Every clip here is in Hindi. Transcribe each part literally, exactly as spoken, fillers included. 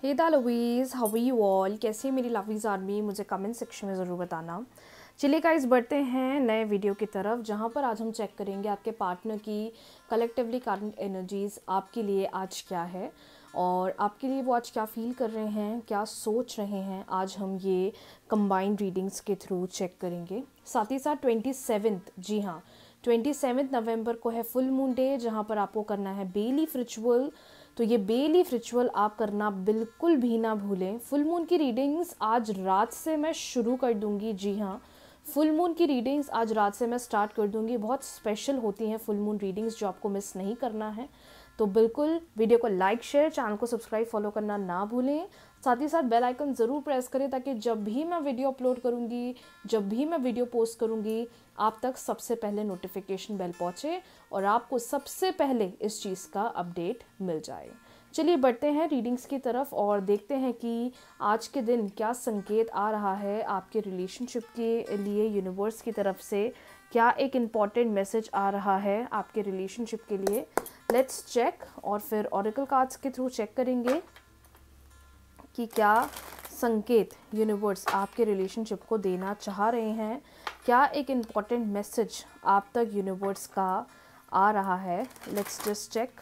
Hey the lovies, how are you all. कैसे मेरी लवीज आर्मी, मुझे कमेंट सेक्शन में ज़रूर बताना। चलिए गाइस, बढ़ते हैं नए वीडियो की तरफ, जहां पर आज हम चेक करेंगे आपके पार्टनर की कलेक्टिवली करंट एनर्जीज़ आपके लिए आज क्या है और आपके लिए वो आज क्या फील कर रहे हैं, क्या सोच रहे हैं। आज हम ये कंबाइंड रीडिंग्स के थ्रू चेक करेंगे। साथ ही साथ ट्वेंटी सेवेंथ जी हाँ ट्वेंटी सेवेंथ नवंबर को है फुल मून डे, जहाँ पर आपको करना है बे लीफ रिचुअल। तो ये बे लीफ रिचुअल आप करना बिल्कुल भी ना भूलें। फुल मून की रीडिंग्स आज रात से मैं शुरू कर दूंगी। जी हाँ, फुल मून की रीडिंग्स आज रात से मैं स्टार्ट कर दूंगी। बहुत स्पेशल होती हैं फुल मून रीडिंग्स, जो आपको मिस नहीं करना है। तो बिल्कुल वीडियो को लाइक, शेयर, चैनल को सब्सक्राइब, फॉलो करना ना भूलें। साथ ही साथ बेल आइकन ज़रूर प्रेस करें, ताकि जब भी मैं वीडियो अपलोड करूँगी, जब भी मैं वीडियो पोस्ट करूँगी, आप तक सबसे पहले नोटिफिकेशन बेल पहुँचे और आपको सबसे पहले इस चीज़ का अपडेट मिल जाए। चलिए बढ़ते हैं रीडिंग्स की तरफ और देखते हैं कि आज के दिन क्या संकेत आ रहा है आपके रिलेशनशिप के लिए यूनिवर्स की तरफ से। क्या एक इम्पॉर्टेंट मैसेज आ रहा है आपके रिलेशनशिप के लिए। लेट्स चेक, और फिर ऑरेकल कार्ड्स के थ्रू चेक करेंगे कि क्या संकेत यूनिवर्स आपके रिलेशनशिप को देना चाह रहे हैं। क्या एक इम्पॉर्टेंट मैसेज आप तक यूनिवर्स का आ रहा है। Let's just check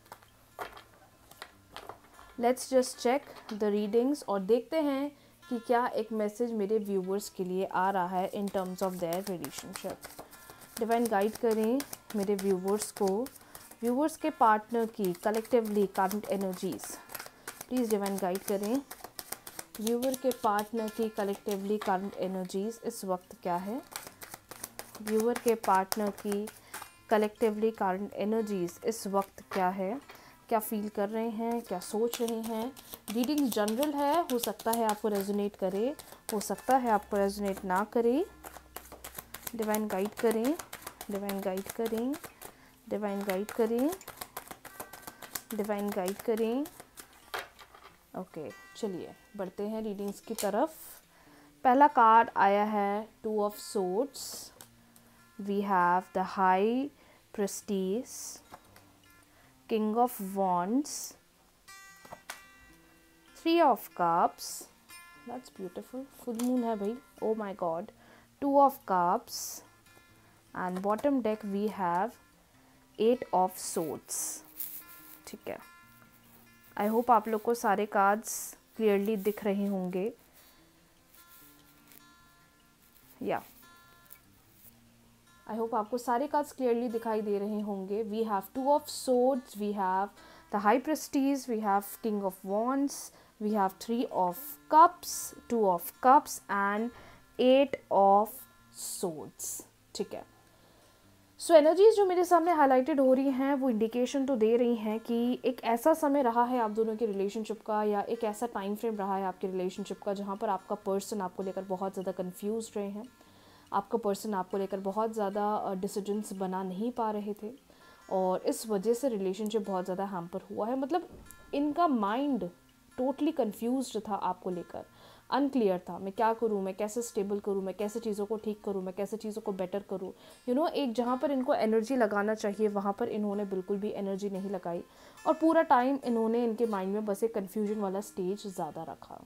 let's just check the readings और देखते हैं कि क्या एक मैसेज मेरे व्यूवर्स के लिए आ रहा है in terms of their relationship. Divine guide करें मेरे व्यूवर्स को, व्यूवर्स के पार्टनर की collectively current energies. Please divine guide करें व्यूवर के पार्टनर की कलेक्टिवली करंट एनर्जीज इस वक्त क्या है। व्यूवर के पार्टनर की कलेक्टिवली करंट एनर्जीज इस वक्त क्या है। क्या फील कर रहे हैं, क्या सोच रहे हैं। रीडिंग जनरल है, हो सकता है आपको रेजोनेट करे, हो सकता है आपको रेजोनेट ना करे। डिवाइन गाइड करें, डिवाइन गाइड करें, डिवाइन गाइड करें, डिवाइन गाइड करें। ओके okay, चलिए बढ़ते हैं रीडिंग्स की तरफ। पहला कार्ड आया है two of swords. We have the high priestess, king of wands, three of cups. That's beautiful, full moon है भाई, oh my god. Two of cups and bottom deck we have eight of swords. ठीक है, आई होप आप लोग को सारे कार्ड्स क्लियरली दिख रहे होंगे। या आई होप आपको सारे कार्ड्स क्लियरली दिखाई दे रहे होंगे। We have two of swords, we have the high priestess, we have king of wands, we have three of cups, two of cups and eight of swords. ठीक है, सो एनर्जीज जो मेरे सामने हाईलाइटेड हो रही हैं वो इंडिकेशन तो दे रही हैं कि एक ऐसा समय रहा है आप दोनों के रिलेशनशिप का, या एक ऐसा टाइम फ्रेम रहा है आपके रिलेशनशिप का, जहाँ पर आपका पर्सन आपको लेकर बहुत ज़्यादा कंफ्यूज रहे हैं। आपका पर्सन आपको लेकर बहुत ज़्यादा डिसीजंस बना नहीं पा रहे थे और इस वजह से रिलेशनशिप बहुत ज़्यादा हैम्पर हुआ है। मतलब इनका माइंड टोटली कंफ्यूज्ड था आपको लेकर, अनक्लियर था। मैं क्या करूँ, मैं कैसे स्टेबल करूँ, मैं कैसे चीज़ों को ठीक करूँ, मैं कैसे चीज़ों को बेटर करूँ। यू नो एक जहाँ पर इनको एनर्जी लगाना चाहिए वहाँ पर इन्होंने बिल्कुल भी एनर्जी नहीं लगाई और पूरा टाइम इन्होंने इनके माइंड में बस एक कन्फ्यूजन वाला स्टेज ज़्यादा रखा।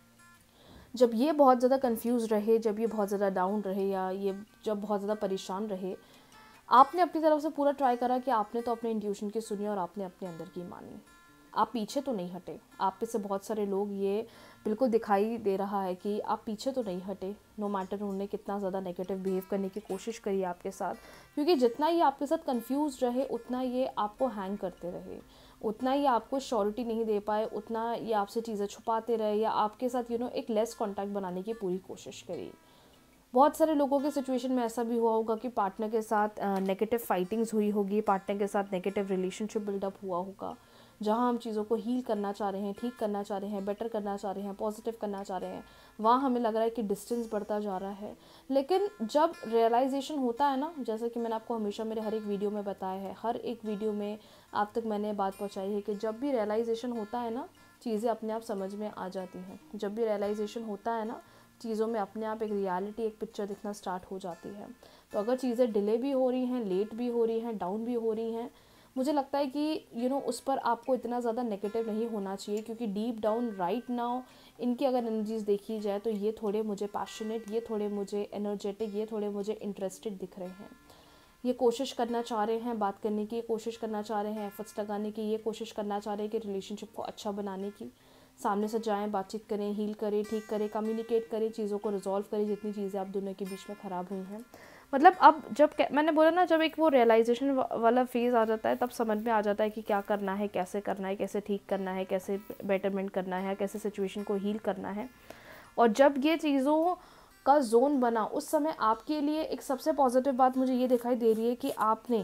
जब ये बहुत ज़्यादा कंफ्यूज रहे, जब ये बहुत ज़्यादा डाउन रहे, या ये जब बहुत ज़्यादा परेशान रहे, आपने अपनी तरफ से पूरा ट्राई करा कि आपने तो अपने इंट्यूशन की सुनी और आपने अपने अंदर की मानी। आप पीछे तो नहीं हटे। आप में से बहुत सारे लोग ये बिल्कुल दिखाई दे रहा है कि आप पीछे तो नहीं हटे, नो मैटर उन्होंने कितना ज़्यादा नेगेटिव बिहेव करने की कोशिश करी आपके साथ। क्योंकि जितना ये आपके साथ कंफ्यूज रहे, उतना ये आपको हैंग करते रहे, उतना ही आपको श्योरिटी नहीं दे पाए, उतना ये आपसे चीज़ें छुपाते रहे, या आपके साथ यू नो एक लेस कांटेक्ट बनाने की पूरी कोशिश करी। बहुत सारे लोगों के सिचुएशन में ऐसा भी हुआ होगा कि पार्टनर के साथ नेगेटिव फाइटिंग्स हुई होगी, पार्टनर के साथ नेगेटिव रिलेशनशिप बिल्डअप हुआ होगा, जहाँ हम चीज़ों को हील करना चाह रहे हैं, ठीक करना चाह रहे हैं, बेटर करना चाह रहे हैं, पॉजिटिव करना चाह रहे हैं, वहाँ हमें लग रहा है कि डिस्टेंस बढ़ता जा रहा है। लेकिन जब रियलाइजेशन होता है ना, जैसा कि मैंने आपको हमेशा मेरे हर एक वीडियो में बताया है, हर एक वीडियो में आप तक मैंने बात पहुँचाई है कि जब भी रियलाइजेशन होता है ना, चीज़ें अपने आप समझ में आ जाती हैं। जब भी रियलाइजेशन होता है ना, चीज़ों में अपने आप एक रियलिटी, एक पिक्चर दिखना स्टार्ट हो जाती है। तो अगर चीज़ें डिले भी हो रही हैं, लेट भी हो रही हैं, डाउन भी हो रही हैं, मुझे लगता है कि यू you नो know, उस पर आपको इतना ज़्यादा नेगेटिव नहीं होना चाहिए, क्योंकि डीप डाउन राइट नाउ इनकी अगर एनर्जीज देखी जाए तो ये थोड़े मुझे पैशनेट, ये थोड़े मुझे एनर्जेटिक, ये थोड़े मुझे इंटरेस्टेड दिख रहे हैं। ये कोशिश करना चाह रहे हैं बात करने की, कोशिश करना चाह रहे हैं एफर्ट्स लगाने की, ये कोशिश करना चाह रहे हैं कि रिलेशनशिप को अच्छा बनाने की। सामने से जाएं, बातचीत करें, हील करें, ठीक करें, कम्युनिकेट करें, चीज़ों को रिजॉल्व करें जितनी चीज़ें आप दोनों के बीच में ख़राब हुई हैं। मतलब अब जब मैंने बोला ना, जब एक वो रियलाइजेशन वाला फेज़ आ जाता है तब समझ में आ जाता है कि क्या करना है, कैसे करना है, कैसे ठीक करना है, कैसे बेटरमेंट करना है, कैसे सिचुएशन को हील करना है। और जब ये चीज़ों का जोन बना, उस समय आपके लिए एक सबसे पॉजिटिव बात मुझे ये दिखाई दे रही है कि आपने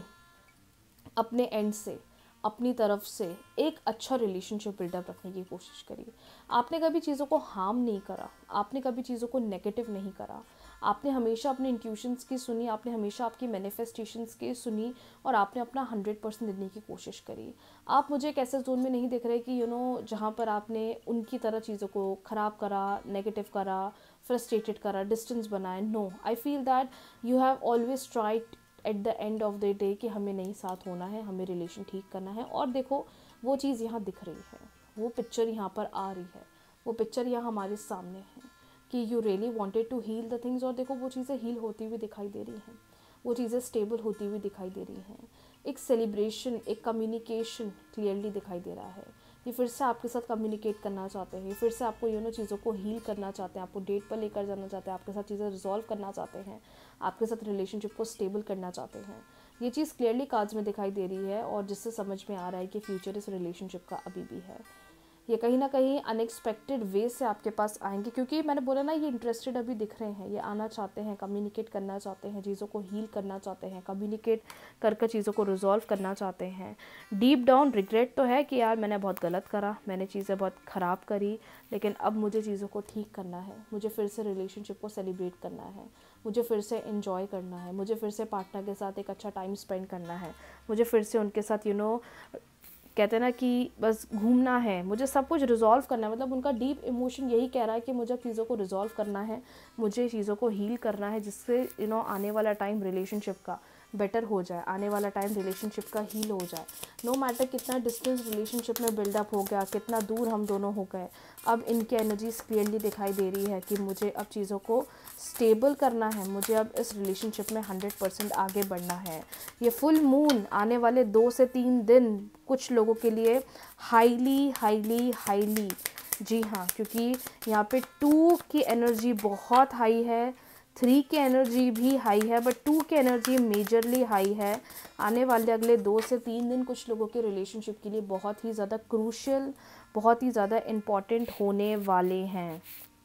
अपने एंड से, अपनी तरफ से एक अच्छा रिलेशनशिप बिल्डअप रखने की कोशिश करी। आपने कभी चीज़ों को हार्म नहीं करा, आपने कभी चीज़ों को नेगेटिव नहीं करा, आपने हमेशा अपने इंट्यूशंस की सुनी, आपने हमेशा आपकी मैनिफेस्टेशंस की सुनी, और आपने अपना हंड्रेड परसेंट देने की कोशिश करी। आप मुझे एक ऐसे जोन में नहीं दिख रहे कि यू नो जहाँ पर आपने उनकी तरह चीज़ों को ख़राब करा, नेगेटिव करा, फ्रस्ट्रेटेड करा, डिस्टेंस बनाए। No, I feel that you have always tried at the end of the day कि हमें नहीं साथ होना है, हमें रिलेशन ठीक करना है। और देखो वो चीज़ यहाँ दिख रही है, वो पिक्चर यहाँ पर आ रही है, वो पिक्चर यहाँ हमारे सामने है कि you really wanted to heal the things. और देखो वो चीज़ें हील होती हुई दिखाई दे रही हैं, वो चीज़ें स्टेबल होती हुई दिखाई दे रही हैं। एक सेलिब्रेशन, एक कम्युनिकेशन क्लियरली दिखाई दे रहा है। ये फिर से आपके साथ कम्युनिकेट करना चाहते हैं, फिर से आपको यू नो चीज़ों को हील करना चाहते हैं, आपको डेट पर लेकर जाना चाहते हैं, आपके साथ चीज़ें रिजॉल्व करना चाहते हैं, आपके साथ रिलेशनशिप को स्टेबल करना चाहते हैं। ये चीज़ क्लियरली कार्ड्स में दिखाई दे रही है, और जिससे समझ में आ रहा है कि फ्यूचर इस रिलेशनशिप का अभी भी है। ये कहीं ना कहीं अनएक्सपेक्टेड वे से आपके पास आएंगे, क्योंकि मैंने बोला ना ये इंटरेस्टेड अभी दिख रहे हैं, ये आना चाहते हैं, कम्युनिकेट करना चाहते हैं, चीज़ों को हील करना चाहते हैं, कम्युनिकेट कर कर चीज़ों को रिजॉल्व करना चाहते हैं। डीप डाउन रिग्रेट तो है कि यार मैंने बहुत गलत करा, मैंने चीज़ें बहुत ख़राब करी, लेकिन अब मुझे चीज़ों को ठीक करना है, मुझे फिर से रिलेशनशिप को सेलिब्रेट करना है, मुझे फिर से इन्जॉय करना है, मुझे फिर से पार्टनर के साथ एक अच्छा टाइम स्पेंड करना है, मुझे फिर से उनके साथ यू नो कहते हैं ना कि बस घूमना है, मुझे सब कुछ रिजॉल्व करना है। मतलब उनका डीप इमोशन यही कह रहा है कि मुझे चीज़ों को रिजॉल्व करना है, मुझे चीज़ों को हील करना है, जिससे यू नो आने वाला टाइम रिलेशनशिप का बेटर हो जाए, आने वाला टाइम रिलेशनशिप का हील हो जाए। नो मैटर कितना डिस्टेंस रिलेशनशिप में बिल्डअप हो गया, कितना दूर हम दोनों हो गए, अब इनकी एनर्जीज क्लियरली दिखाई दे रही है कि मुझे अब चीज़ों को स्टेबल करना है, मुझे अब इस रिलेशनशिप में हंड्रेड परसेंट आगे बढ़ना है। ये फुल मून आने वाले दो से तीन दिन कुछ लोगों के लिए हाईली हाईली हाईली जी हाँ, क्योंकि यहाँ पे टू की एनर्जी बहुत हाई है, थ्री की एनर्जी भी हाई है, बट टू की एनर्जी मेजरली हाई है। आने वाले अगले दो से तीन दिन कुछ लोगों के रिलेशनशिप के लिए बहुत ही ज़्यादा क्रूशियल, बहुत ही ज़्यादा इम्पॉर्टेंट होने वाले हैं।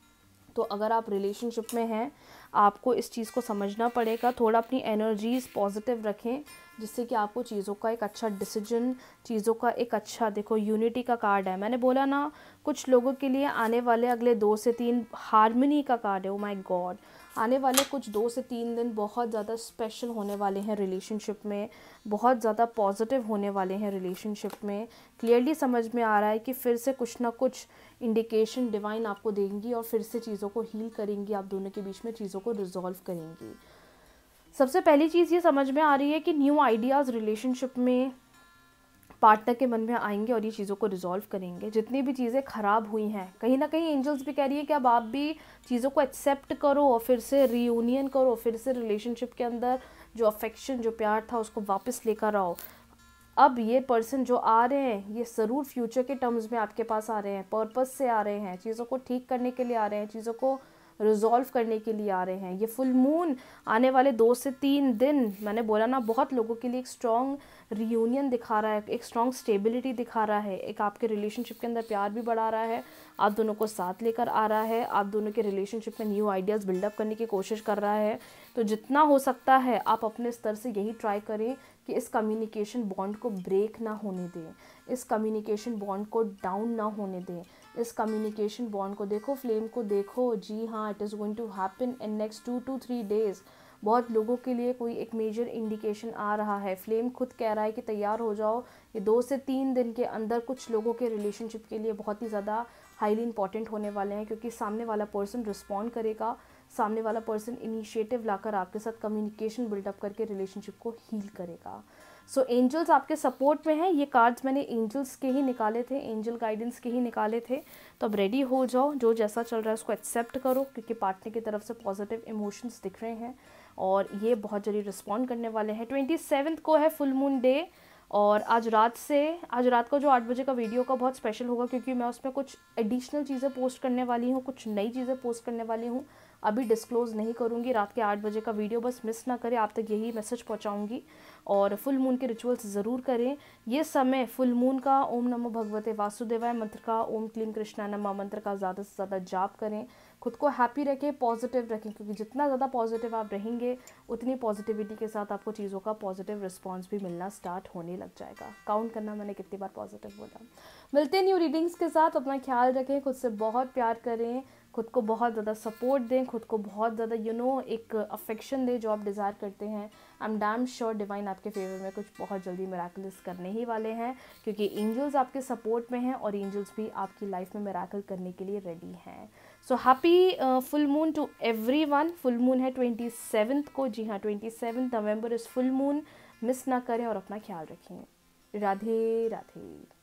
तो अगर आप रिलेशनशिप में हैं, आपको इस चीज़ को समझना पड़ेगा, थोड़ा अपनी एनर्जीज पॉजिटिव रखें, जिससे कि आपको चीज़ों का एक अच्छा डिसीजन, चीज़ों का एक अच्छा, देखो यूनिटी का कार्ड है, मैंने बोला ना कुछ लोगों के लिए आने वाले अगले दो से तीन हार्मनी का कार्ड है। ओ माय गॉड, आने वाले कुछ दो से तीन दिन बहुत ज़्यादा स्पेशल होने वाले हैं रिलेशनशिप में, बहुत ज़्यादा पॉजिटिव होने वाले हैं रिलेशनशिप में। क्लियरली समझ में आ रहा है कि फिर से कुछ ना कुछ इंडिकेशन डिवाइन आपको देंगी और फिर से चीज़ों को हील करेंगी, आप दोनों के बीच में चीज़ों को रिजॉल्व करेंगी। सबसे पहली चीज़ ये समझ में आ रही है कि न्यू आइडियाज़ रिलेशनशिप में पार्टनर के मन में आएंगे और ये चीज़ों को रिजॉल्व करेंगे। जितनी भी चीज़ें ख़राब हुई हैं, कहीं ना कहीं एंजल्स भी कह रही है कि अब आप भी चीज़ों को एक्सेप्ट करो और फिर से रीयूनियन करो, फिर से रिलेशनशिप के अंदर जो अफेक्शन, जो प्यार था उसको वापस लेकर आओ। अब ये पर्सन जो आ रहे हैं ये ज़रूर फ्यूचर के टर्म्स में आपके पास आ रहे हैं, पर्पस से आ रहे हैं, चीज़ों को ठीक करने के लिए आ रहे हैं, चीज़ों को रिजॉल्व करने के लिए आ रहे हैं। ये फुल मून आने वाले दो से तीन दिन, मैंने बोला ना, बहुत लोगों के लिए एक स्ट्रॉन्ग रियूनियन दिखा रहा है, एक स्ट्रॉन्ग स्टेबिलिटी दिखा रहा है, एक आपके रिलेशनशिप के अंदर प्यार भी बढ़ा रहा है, आप दोनों को साथ लेकर आ रहा है, आप दोनों के रिलेशनशिप में न्यू आइडियाज़ बिल्डअप करने की कोशिश कर रहा है। तो जितना हो सकता है आप अपने स्तर से यही ट्राई करें कि इस कम्युनिकेशन बॉन्ड को ब्रेक ना होने दें, इस कम्युनिकेशन बॉन्ड को डाउन ना होने दें, इस कम्युनिकेशन बॉन्ड को देखो, फ्लेम को देखो, जी हाँ, it is going to happen in next two to three days. बहुत लोगों के लिए कोई एक मेजर इंडिकेशन आ रहा है, फ्लेम खुद कह रहा है कि तैयार हो जाओ, ये दो से तीन दिन के अंदर कुछ लोगों के रिलेशनशिप के लिए बहुत ही ज़्यादा हाईली इंपॉर्टेंट होने वाले हैं, क्योंकि सामने वाला पर्सन रिस्पॉन्ड करेगा, सामने वाला पर्सन इनिशिएटिव लाकर आपके साथ कम्युनिकेशन बिल्डअप करके रिलेशनशिप को हील करेगा। सो एंजल्स आपके सपोर्ट में हैं। ये कार्ड्स मैंने एंजल्स के ही निकाले थे, एंजल गाइडेंस के ही निकाले थे। तो अब रेडी हो जाओ, जो जैसा चल रहा है उसको एक्सेप्ट करो, क्योंकि पार्टनर की तरफ से पॉजिटिव इमोशंस दिख रहे हैं और ये बहुत जल्दी रिस्पॉन्ड करने वाले हैं। ट्वेंटी सेवन्थ को है फुल मून डे, और आज रात से आज रात को जो आठ बजे का वीडियो का बहुत स्पेशल होगा, क्योंकि मैं उसमें कुछ एडिशनल चीज़ें पोस्ट करने वाली हूँ, कुछ नई चीज़ें पोस्ट करने वाली हूँ। अभी डिस्क्लोज़ नहीं करूँगी। रात के आठ बजे का वीडियो बस मिस ना करें, आप तक यही मैसेज पहुँचाऊँगी। और फुल मून के रिचुअल्स ज़रूर करें। ये समय फुल मून का ओम नमो भगवते वासुदेवाय मंत्र का, ओम क्लीम कृष्णा नमः मंत्र का ज़्यादा से ज़्यादा जाप करें। खुद को हैप्पी रखें, पॉजिटिव रखें, क्योंकि जितना ज़्यादा पॉजिटिव आप रहेंगे उतनी पॉजिटिविटी के साथ आपको चीज़ों का पॉजिटिव रिस्पॉन्स भी मिलना स्टार्ट होने लग जाएगा। काउंट करना मैंने कितनी बार पॉजिटिव बोला। मिलते न्यू रीडिंग्स के साथ। अपना ख्याल रखें, खुद से बहुत प्यार करें, खुद को बहुत ज़्यादा सपोर्ट दें, खुद को बहुत ज़्यादा यू नो एक अफेक्शन दें जो आप डिज़ायर करते हैं। I am damn sure divine आपके फेवर में कुछ बहुत जल्दी मिराकल्स करने ही वाले हैं, क्योंकि एंजल्स आपके सपोर्ट में हैं और एंजल्स भी आपकी लाइफ में मिराकल करने के लिए रेडी हैं। So happy full moon to everyone. Full moon है ट्वेंटी सेवन्थ को, जी हाँ twenty seventh November is full moon. Miss ना करें और अपना ख्याल रखें। राधे राधे।